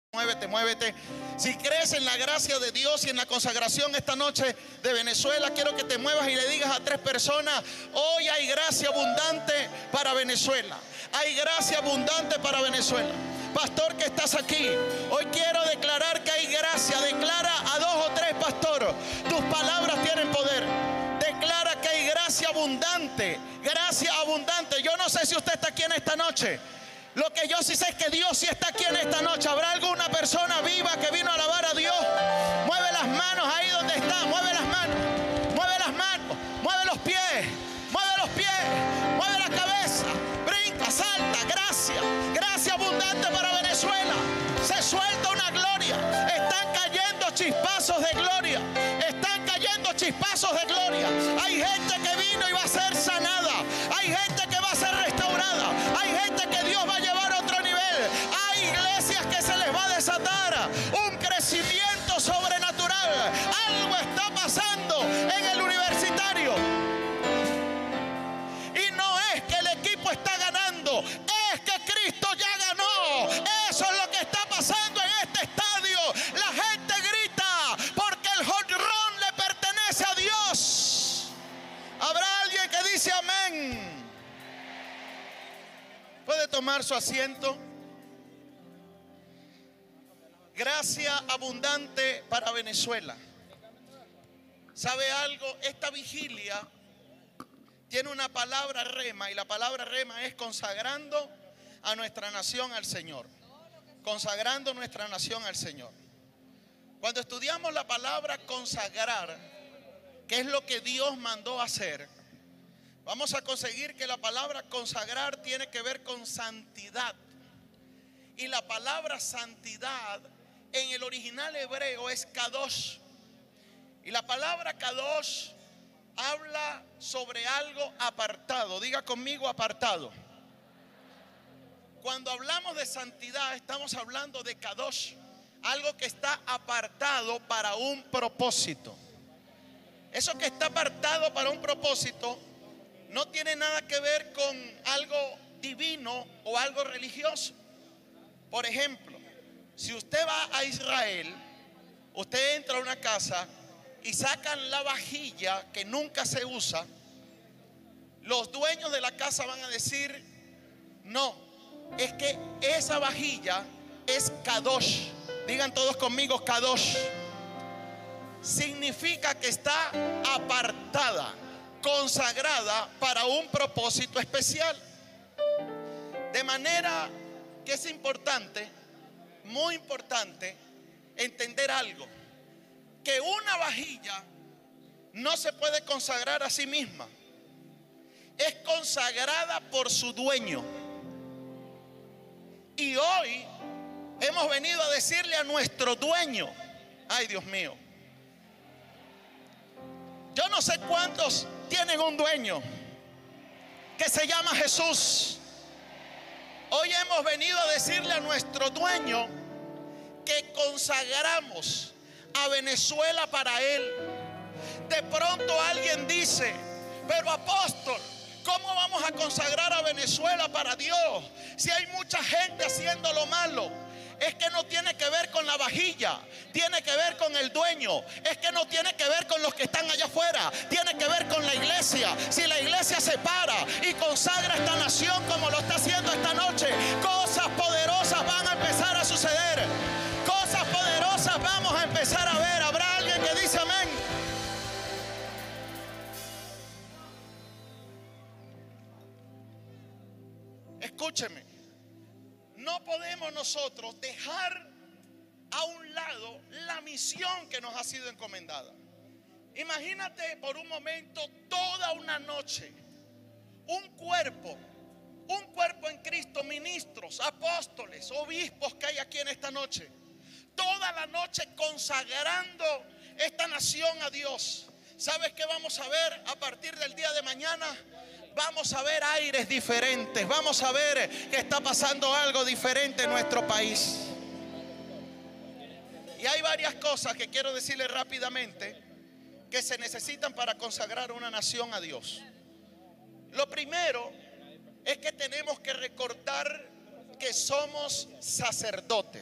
Muévete, muévete. Si crees en la gracia de Dios y en la consagración esta noche de Venezuela, quiero que te muevas y le digas a 3 personas: hoy hay gracia abundante para Venezuela. Hay gracia abundante para Venezuela. Pastor que estás aquí, hoy quiero declarar que hay gracia. Declara a 2 o 3, pastor. Tus palabras tienen poder. Declara que hay gracia abundante. Gracia abundante. Yo no sé si usted está aquí en esta noche. Lo que yo sí sé es que Dios sí está aquí en esta noche. ¿Habrá alguna persona viva que vino a alabar a Dios? Mueve las manos ahí donde está. Mueve las manos. Mueve las manos. Mueve los pies. Mueve los pies. Mueve la cabeza. Brinca, salta. Gracia. Gracia abundante para Venezuela. Se suelta una gloria. Están cayendo chispazos de gloria. Están cayendo chispazos de gloria. Hay gente que vino y va a ser sanada. Hay gente que va a ser restaurada. Hay gente que Dios va a llevar a otro nivel. Hay iglesias que se les va a desatar un crecimiento sobrenatural. Algo está pasando en el universitario. Y no es que el equipo está ganando, es que Cristo ya ganó. Eso es lo que está pasando en este estadio. La gente grita porque el jonrón le pertenece a Dios. ¿Habrá alguien que dice amén? Puede tomar su asiento. Gracia abundante para Venezuela. ¿Sabe algo? Esta vigilia tiene una palabra rema, y la palabra rema es consagrando a nuestra nación al Señor. Consagrando nuestra nación al Señor. Cuando estudiamos la palabra consagrar, que es lo que Dios mandó hacer, vamos a conseguir que la palabra consagrar tiene que ver con santidad. Y la palabra santidad en el original hebreo es kadosh. Y la palabra kadosh habla sobre algo apartado. Diga conmigo: apartado. Cuando hablamos de santidad estamos hablando de kadosh, algo que está apartado para un propósito. Eso que está apartado para un propósito no tiene nada que ver con algo divino o algo religioso. Por ejemplo, si usted va a Israel, usted entra a una casa y sacan la vajilla que nunca se usa, los dueños de la casa van a decir: no, es que esa vajilla es kadosh. Digan todos conmigo: kadosh. Significa que está apartada, consagrada para un propósito especial. De manera que es importante, muy importante, entender algo: que una vajilla no se puede consagrar a sí misma. Es consagrada por su dueño. Y hoy hemos venido a decirle a nuestro dueño: ay, Dios mío, yo no sé cuántos tienen un dueño que se llama Jesús. Hoy hemos venido a decirle a nuestro dueño que consagramos a Venezuela para Él. De pronto alguien dice: pero apóstol, ¿cómo vamos a consagrar a Venezuela para Dios si hay mucha gente haciendo lo malo? Es que no tiene que ver con la vajilla, tiene que ver con el dueño. Es que no tiene que ver con los que están allá afuera, tiene que ver con la iglesia. Si la iglesia se para y consagra esta nación como lo está haciendo esta noche, cosas poderosas van a empezar a suceder. Cosas poderosas vamos a empezar a ver. ¿Habrá alguien que dice amén? Escúcheme. No podemos nosotros dejar a un lado la misión que nos ha sido encomendada. Imagínate por un momento toda una noche, un cuerpo en Cristo, ministros, apóstoles, obispos que hay aquí en esta noche, toda la noche consagrando esta nación a Dios. ¿Sabes qué vamos a ver a partir del día de mañana? Vamos a ver aires diferentes. Vamos a ver que está pasando algo diferente en nuestro país. Y hay varias cosas que quiero decirles rápidamente que se necesitan para consagrar una nación a Dios. Lo primero es que tenemos que recordar que somos sacerdotes.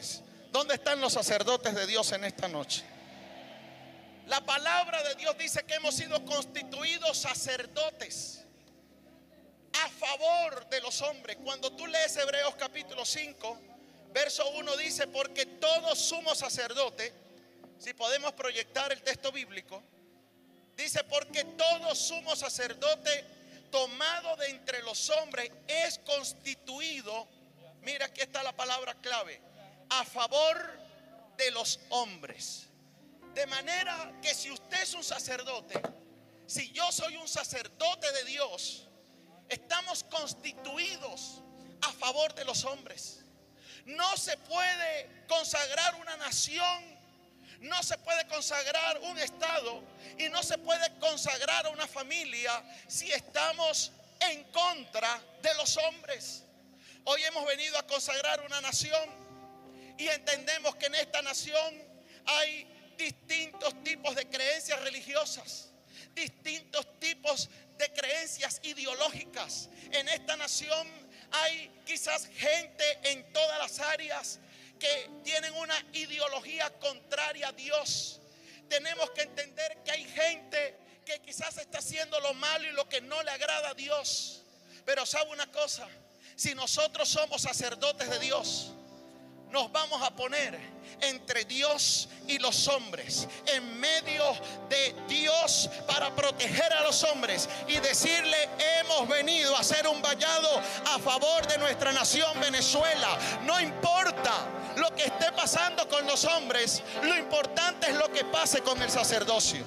¿Dónde están los sacerdotes de Dios en esta noche? La palabra de Dios dice que hemos sido constituidos sacerdotes a favor de los hombres. Cuando tú lees Hebreos capítulo 5, verso 1 dice: porque todo sumo sacerdote, si podemos proyectar el texto bíblico, dice: porque todo sumo sacerdote tomado de entre los hombres es constituido, mira, aquí está la palabra clave, a favor de los hombres. De manera que si usted es un sacerdote, si yo soy un sacerdote de Dios, estamos constituidos a favor de los hombres. No se puede consagrar una nación, no se puede consagrar un estado y no se puede consagrar a una familia si estamos en contra de los hombres. Hoy hemos venido a consagrar una nación y entendemos que en esta nación hay distintos tipos de creencias religiosas, distintos tipos de creencias ideológicas. En esta nación hay quizás gente en todas las áreas que tienen una ideología contraria a Dios. Tenemos que entender que hay gente que quizás está haciendo lo malo y lo que no le agrada a Dios. Pero ¿sabe una cosa? Si nosotros somos sacerdotes de Dios, nos vamos a poner entre Dios y los hombres, en medio de Dios, para proteger a los hombres y decirle: hemos venido a hacer un vallado a favor de nuestra nación Venezuela. No importa lo que esté pasando con los hombres, lo importante es lo que pase con el sacerdocio.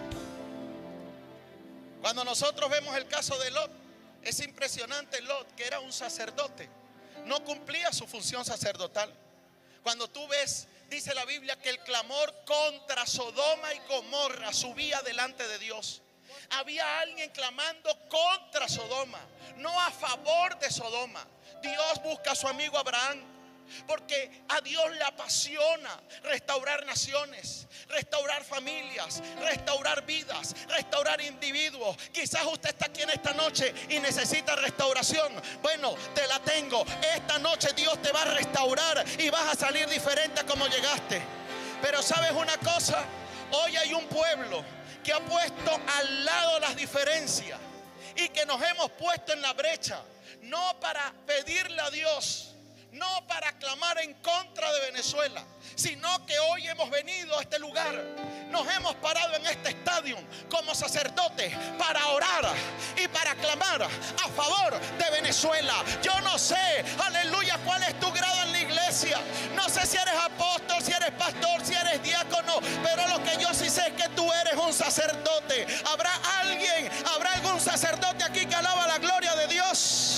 Cuando nosotros vemos el caso de Lot, es impresionante. Lot, que era un sacerdote, no cumplía su función sacerdotal. Cuando tú ves, dice la Biblia, que el clamor contra Sodoma y Gomorra subía delante de Dios. Había alguien clamando contra Sodoma, no a favor de Sodoma. Dios busca a su amigo Abraham, porque a Dios le apasiona restaurar naciones, restaurar familias, restaurar vidas, restaurar individuos. Quizás usted está aquí en esta noche y necesita restauración. Bueno, te la tengo. Esta noche Dios te va a restaurar y vas a salir diferente a como llegaste. Pero ¿sabes una cosa? Hoy hay un pueblo que ha puesto al lado las diferencias y que nos hemos puesto en la brecha, no para pedirle a Dios, no para clamar en contra de Venezuela, sino que hoy hemos venido a este lugar, nos hemos parado en este estadio como sacerdotes para orar y para clamar a favor de Venezuela. Yo no sé, aleluya, cuál es tu grado en la iglesia. No sé si eres apóstol, si eres pastor, si eres diácono, pero lo que yo sí sé es que tú eres un sacerdote. ¿Habrá algún sacerdote aquí que alaba la gloria de Dios?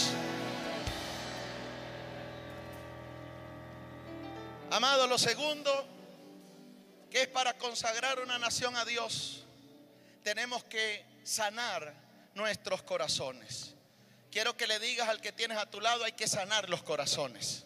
Amado, lo segundo, que es para consagrar una nación a Dios, tenemos que sanar nuestros corazones. Quiero que le digas al que tienes a tu lado: hay que sanar los corazones.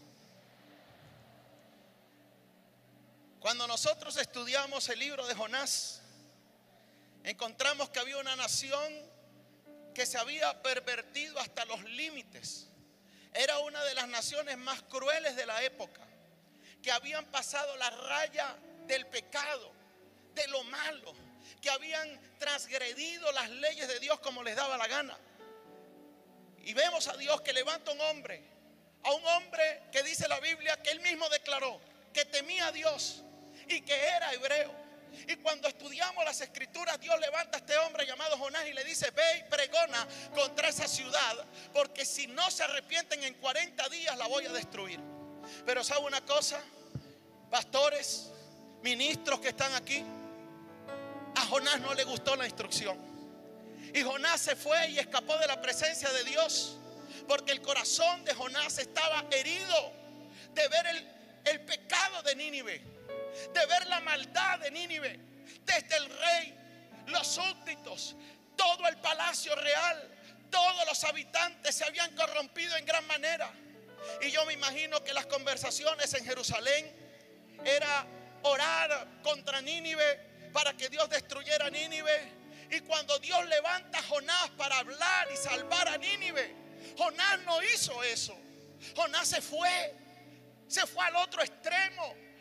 Cuando nosotros estudiamos el libro de Jonás, encontramos que había una nación que se había pervertido hasta los límites. Era una de las naciones más crueles de la época, que habían pasado la raya del pecado, de lo malo, que habían transgredido las leyes de Dios como les daba la gana. Y vemos a Dios que levanta un hombre, a un hombre que dice la Biblia que él mismo declaró que temía a Dios y que era hebreo. Y cuando estudiamos las escrituras, Dios levanta a este hombre llamado Jonás y le dice: ve y pregona contra esa ciudad, porque si no se arrepienten en 40 días la voy a destruir. Pero ¿sabe una cosa? Pastores, ministros que están aquí, a Jonás no le gustó la instrucción. Y Jonás se fue y escapó de la presencia de Dios, porque el corazón de Jonás estaba herido de ver el pecado de Nínive, de ver la maldad de Nínive. Desde el rey, los súbditos, todo el palacio real, todos los habitantes se habían corrompido en gran manera. Y yo me imagino que las conversaciones en Jerusalén era orar contra Nínive para que Dios destruyera Nínive. Y cuando Dios levanta a Jonás para hablar y salvar a Nínive, Jonás no hizo eso. Jonás se fue al otro extremo.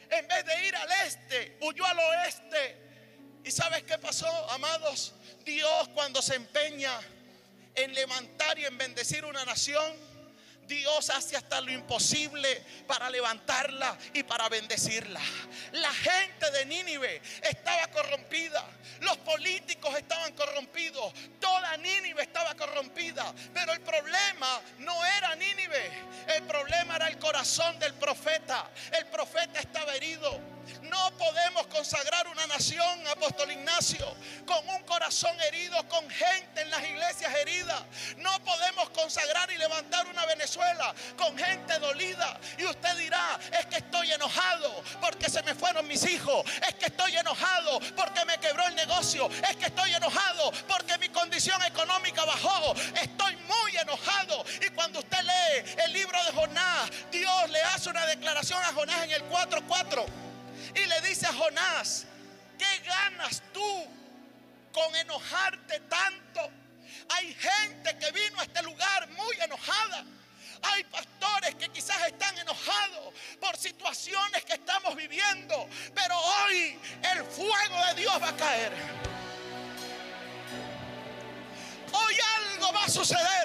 En vez de ir al este, huyó al oeste. ¿Y sabes qué pasó, amados? Dios, cuando se empeña en levantar y en bendecir una nación, Dios hace hasta lo imposible para levantarla y para bendecirla. La gente de Nínive estaba corrompida. Los políticos estaban corrompidos. Toda Nínive estaba corrompida. Pero el problema no era Nínive. El problema era el corazón del profeta. El profeta estaba herido. No podemos consagrar una nación, Apóstol Ignacio, con un corazón herido, con gente en las iglesias heridas. No podemos consagrar y levantar una Venezuela con gente dolida. Y usted dirá: es que estoy enojado porque se me fueron mis hijos. Es que estoy enojado porque me quebró el negocio. Es que estoy enojado porque mi condición económica bajó. Estoy muy enojado. Y cuando usted lee el libro de Jonás, Dios le hace una declaración a Jonás en el 4:4. Y le dice a Jonás: ¿qué ganas tú con enojarte tanto? Hay gente que vino a este lugar muy enojada. Hay pastores que quizás están enojados por situaciones que estamos viviendo. Pero hoy el fuego de Dios va a caer. Hoy algo va a suceder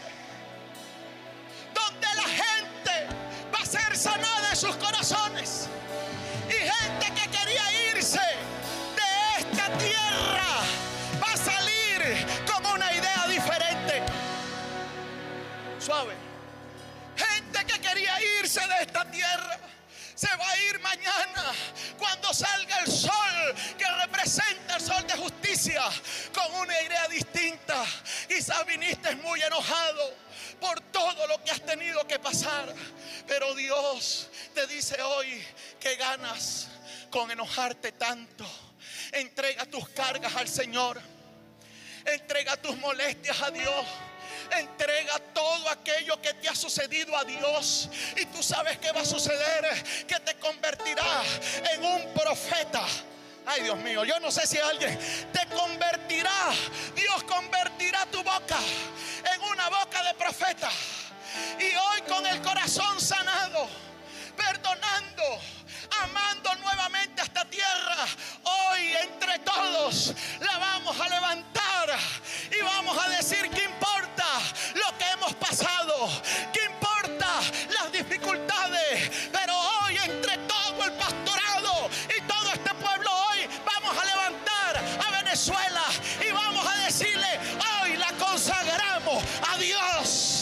donde la gente va a ser sanada en sus corazones. Y gente que quería irse de esta tierra va a salir con una idea diferente. Suave. Gente que quería irse de esta tierra se va a ir mañana cuando salga el sol que representa el sol de justicia, con una idea distinta. Quizás viniste muy enojado por todo lo que has tenido que pasar, pero Dios te dice hoy: ¿qué ganas con enojarte tanto? Entrega tus cargas al Señor. Entrega tus molestias a Dios. Entrega todo aquello que te ha sucedido a Dios. Y tú sabes que va a suceder: que te convertirás en un profeta. Ay, Dios mío, yo no sé si alguien te convertirá. Dios convertirá tu boca en una boca de profeta. Y hoy, con el corazón sanado, perdonando, amando nuevamente a esta tierra, hoy entre todos la vamos a levantar y vamos a decir: ¿qué importa lo que hemos pasado? ¿Qué importa las dificultades? Pero hoy, entre todo el pastorado y todo este pueblo, hoy vamos a levantar a Venezuela y vamos a decirle: hoy la consagramos a Dios.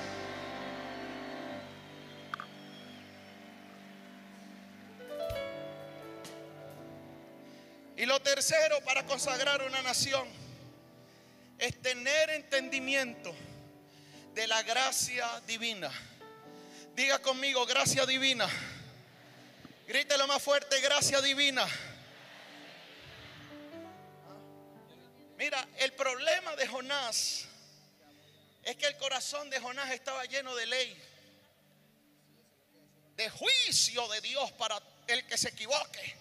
Y lo tercero para consagrar una nación es tener entendimiento de la gracia divina. Diga conmigo: gracia divina. Grítelo más fuerte: gracia divina. Mira, el problema de Jonás es que el corazón de Jonás estaba lleno de ley, de juicio de Dios para el que se equivoque.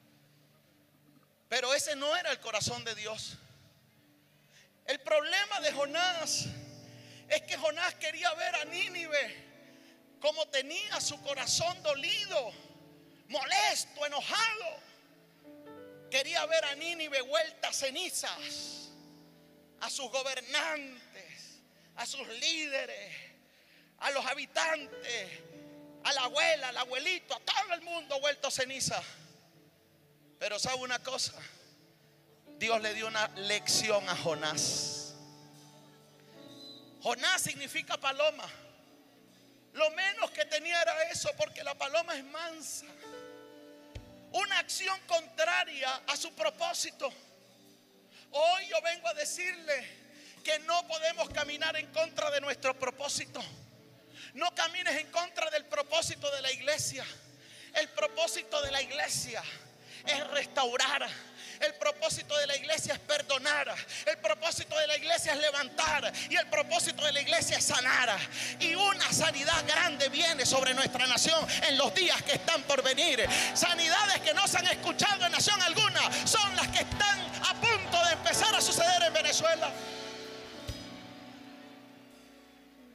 Pero ese no era el corazón de Dios. El problema de Jonás es que Jonás quería ver a Nínive como tenía su corazón dolido, molesto, enojado. Quería ver a Nínive vuelta a cenizas, a sus gobernantes, a sus líderes, a los habitantes, a la abuela, al abuelito, a todo el mundo vuelto a ceniza. Pero ¿sabe una cosa? Dios le dio una lección a Jonás. Jonás significa paloma. Lo menos que tenía era eso, porque la paloma es mansa. Una acción contraria a su propósito. Hoy yo vengo a decirle que no podemos caminar en contra de nuestro propósito. No camines en contra del propósito de la iglesia. El propósito de la iglesia es restaurar. El propósito de la iglesia es perdonar. El propósito de la iglesia es levantar. Y el propósito de la iglesia es sanar. Y una sanidad grande viene sobre nuestra nación en los días que están por venir. Sanidades que no se han escuchado en nación alguna son las que están a punto de empezar a suceder en Venezuela.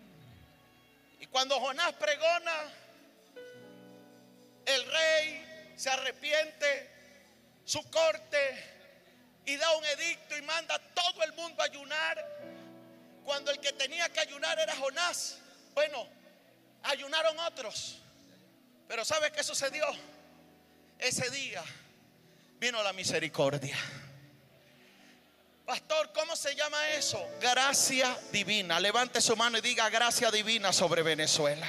Y cuando Jonás pregona, el rey se arrepiente, su corte, y da un edicto y manda a todo el mundo a ayunar, cuando el que tenía que ayunar era Jonás. Bueno, ayunaron otros, pero ¿sabe qué sucedió? Ese día vino la misericordia. Pastor, ¿cómo se llama eso? Gracia divina. Levante su mano y diga: gracia divina sobre Venezuela.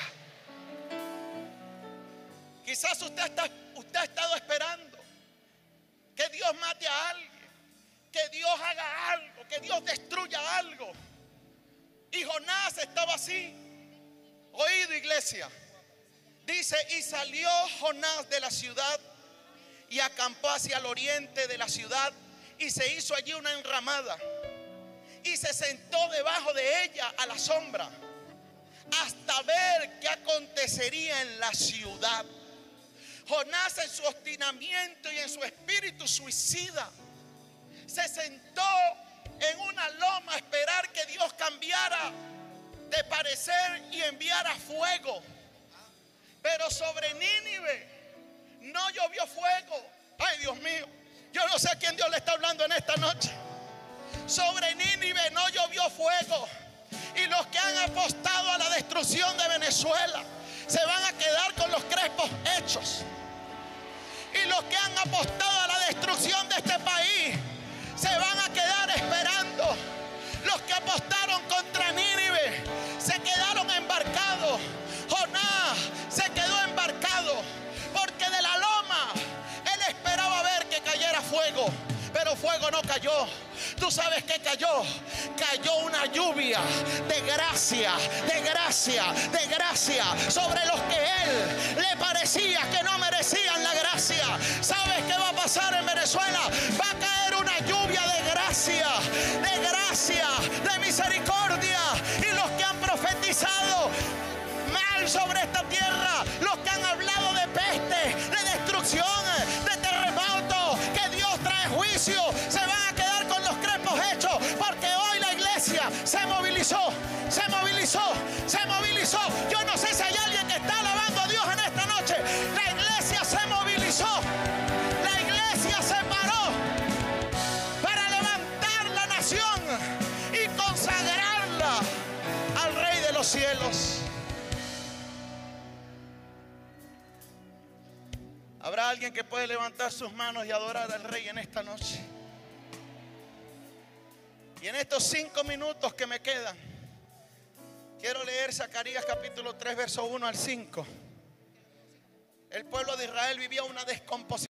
Quizás usted ha estado esperando que Dios mate a alguien, que Dios haga algo, que Dios destruya algo. Y Jonás estaba así. Oído, iglesia. Dice: y salió Jonás de la ciudad y acampó hacia el oriente de la ciudad, y se hizo allí una enramada y se sentó debajo de ella a la sombra, hasta ver qué acontecería en la ciudad. Jonás, en su obstinamiento y en su espíritu suicida, se sentó en una loma a esperar que Dios cambiara de parecer y enviara fuego. Pero sobre Nínive no llovió fuego. Ay, Dios mío, yo no sé a quién Dios le está hablando en esta noche. Sobre Nínive no llovió fuego. Y los que han apostado a la destrucción de Venezuela se van a quedar con los crespos hechos. Y los que han apostado a la destrucción de este país se van a quedar esperando. Los que apostaron contra Nínive se quedaron embarcados. Jonás se quedó embarcado, porque de la loma él esperaba ver que cayera fuego, pero fuego no cayó. ¿Tú sabes qué cayó? Cayó una lluvia de gracia, de gracia, de gracia sobre los que él le parecía que no merecían la gracia. ¿Sabes qué va a pasar en Venezuela? Va a caer una lluvia de gracia, de misericordia. Y los que han profetizado mal sobre esta tierra, los que han hablado de peste, de destrucción, de terremoto, que Dios trae juicio, se van a quedar con los crespos hechos, porque hoy la iglesia se movilizó, se movilizó, se movilizó. Yo no sé si hay alguien que está alabando a Dios en esta noche. La iglesia se movilizó, la iglesia se paró para levantar la nación y consagrarla al Rey de los cielos. ¿Habrá alguien que puede levantar sus manos y adorar al Rey en esta noche? Y en estos 5 minutos que me quedan, quiero leer Zacarías capítulo 3, verso 1 al 5. El pueblo de Israel vivía una descomposición